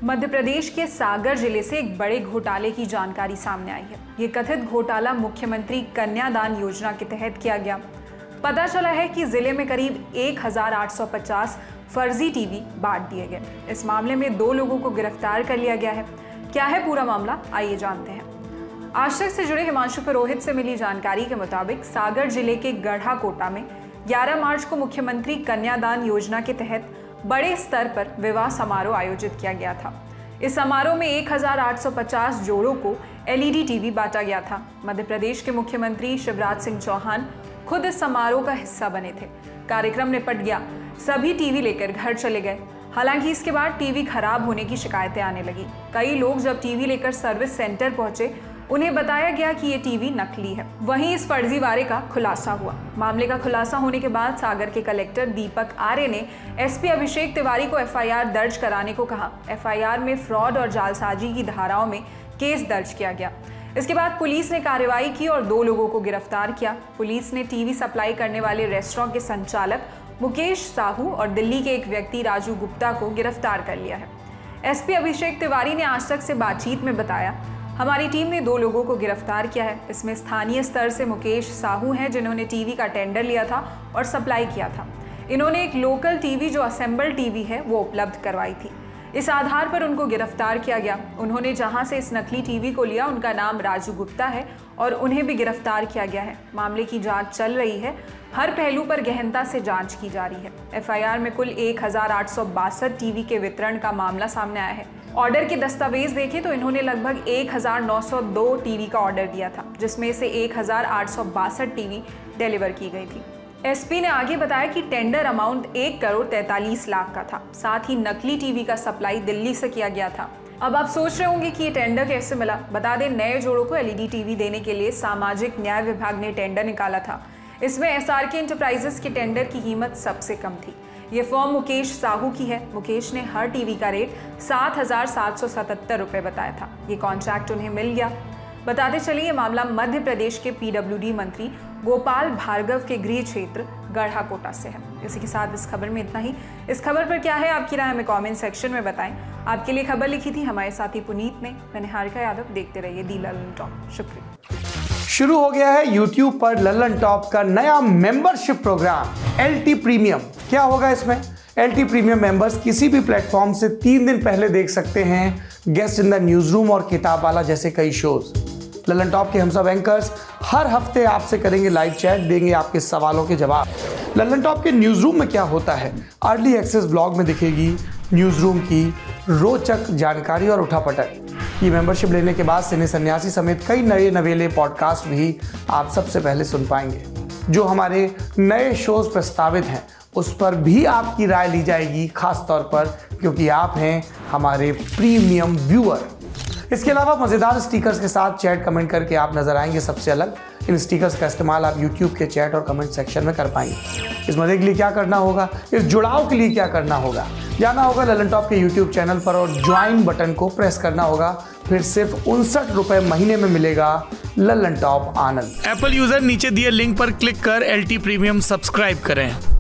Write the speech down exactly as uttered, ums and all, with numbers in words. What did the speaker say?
मध्य प्रदेश के सागर जिले से एक बड़े घोटाले की जानकारी सामने आई है। ये कथित घोटाला मुख्यमंत्री कन्यादान योजना के तहत किया गया। पता चला है कि जिले में करीब एक हज़ार आठ सौ पचास फर्जी टीवी बांट दिए गए। इस मामले में दो लोगों को गिरफ्तार कर लिया गया है। क्या है पूरा मामला, आइए जानते हैं। आज तक से जुड़े हिमांशु पुरोहित से मिली जानकारी के मुताबिक सागर जिले के गढ़ाकोटा में ग्यारह मार्च को मुख्यमंत्री कन्यादान योजना के तहत बड़े स्तर पर विवाह समारोह आयोजित किया गया था। इस समारोह में एक हज़ार आठ सौ पचास जोड़ों को एलईडी टीवी बांटा गया था। मध्य प्रदेश के मुख्यमंत्री शिवराज सिंह चौहान खुद इस समारोह का हिस्सा बने थे। कार्यक्रम निपट गया, सभी टीवी लेकर घर चले गए। हालांकि इसके बाद टीवी खराब होने की शिकायतें आने लगी। कई लोग जब टीवी लेकर सर्विस सेंटर पहुंचे, उन्हें बताया गया कि ये टीवी नकली है। वहीं इस फर्जीवाड़े का खुलासा हुआ। मामले का खुलासा होने के बाद सागर के कलेक्टर दीपक आर्य ने एसपी अभिषेक तिवारी को एफआईआर दर्ज कराने को कहा। एफआईआर में फ्रॉड और जालसाजी की धाराओं में केस दर्ज किया गया। इसके बाद पुलिस ने कार्रवाई की और दो लोगों को गिरफ्तार किया। पुलिस ने टीवी सप्लाई करने वाले रेस्टोरेंट के संचालक मुकेश साहू और दिल्ली के एक व्यक्ति राजू गुप्ता को गिरफ्तार कर लिया है। एसपी अभिषेक तिवारी ने आज तक से बातचीत में बताया, हमारी टीम ने दो लोगों को गिरफ्तार किया है। इसमें स्थानीय स्तर से मुकेश साहू हैं, जिन्होंने टीवी का टेंडर लिया था और सप्लाई किया था। इन्होंने एक लोकल टीवी जो असेंबल टीवी है वो उपलब्ध करवाई थी। इस आधार पर उनको गिरफ्तार किया गया। उन्होंने जहां से इस नकली टीवी को लिया उनका नाम राजू गुप्ता है और उन्हें भी गिरफ्तार किया गया है। मामले की जांच चल रही है। हर पहलू पर गहनता से जांच की जा रही है। एफआईआर में कुल एक हज़ार आठ सौ बासठ टीवी के वितरण का मामला सामने आया है। ऑर्डर के दस्तावेज देखें तो इन्होंने लगभग एक हज़ार नौ सौ दो टीवी का ऑर्डर दिया था, जिसमें से एक हज़ार आठ सौ बासठ टीवी डिलीवर की गई थी। एसपी ने आगे बताया कि टेंडर अमाउंट एक करोड़ तैंतालीस लाख का था। साथ ही नकली टीवी का सप्लाई दिल्ली से किया गया था। अब आप सोच रहे होंगे कि ये टेंडर कैसे मिला। बता दें, नए जोड़ों को एलईडी टीवी देने के लिए सामाजिक न्याय विभाग ने टेंडर निकाला था। इसमें एसआरके एंटरप्राइजेस के टेंडर की कीमत सबसे कम थी। ये फर्म मुकेश साहू की है। मुकेश ने हर टीवी का रेट सात हज़ार सात सौ सतहत्तर रुपये बताया था। ये कॉन्ट्रैक्ट उन्हें मिल गया। बताते चलिए, ये मामला मध्य प्रदेश के पीडब्ल्यूडी मंत्री गोपाल भार्गव के गृह क्षेत्र गढ़ाकोटा से है। इसी के साथ इस खबर में इतना ही। इस खबर पर क्या है आपकी राय, हमें कमेंट सेक्शन में बताएं। आपके लिए खबर लिखी थी हमारे साथी पुनीत ने। मैं निहारिका यादव। देखते रहिए दी लल्लन टॉप। शुक्रिया। शुरू हो गया है यूट्यूब पर लल्लन टॉप का नया membership programme L T premium. क्या होगा इसमें? एल टी प्रीमियम मेंबर्स किसी भी प्लेटफॉर्म से तीन दिन पहले देख सकते हैं guest in the newsroom और किताब वाला जैसे कई शोज। लल्लन टॉप के हम सब एंकर्स हर हफ्ते आपसे करेंगे लाइव चैट, देंगे आपके सवालों के जवाब। लल्लन टॉप के न्यूज रूम में क्या होता है, अर्ली एक्सेस ब्लॉग में दिखेगी न्यूज रूम की रोचक जानकारी और उठापटक। ये मेंबरशिप लेने के बाद सिने सन्यासी समेत कई नए नवेले पॉडकास्ट भी आप सबसे पहले सुन पाएंगे। जो हमारे नए शोज प्रस्तावित हैं उस पर भी आपकी राय ली जाएगी, खास तौर पर क्योंकि आप हैं हमारे प्रीमियम व्यूअर। इसके अलावा मज़ेदार स्टिकर्स के साथ चैट कमेंट करके आप नजर आएंगे सबसे अलग। इन स्टिकर्स का इस्तेमाल आप यूट्यूब के चैट और कमेंट सेक्शन में कर पाएंगे। इस मजे के लिए क्या करना होगा, इस जुड़ाव के लिए क्या करना होगा, जाना होगा लल्लन टॉप के यूट्यूब चैनल पर और ज्वाइन बटन को प्रेस करना होगा। फिर सिर्फ उनसठ रुपए महीने में मिलेगा लल्लन टॉप आनंद। एप्पल यूजर नीचे दिए लिंक पर क्लिक कर एल टी प्रीमियम सब्सक्राइब करें।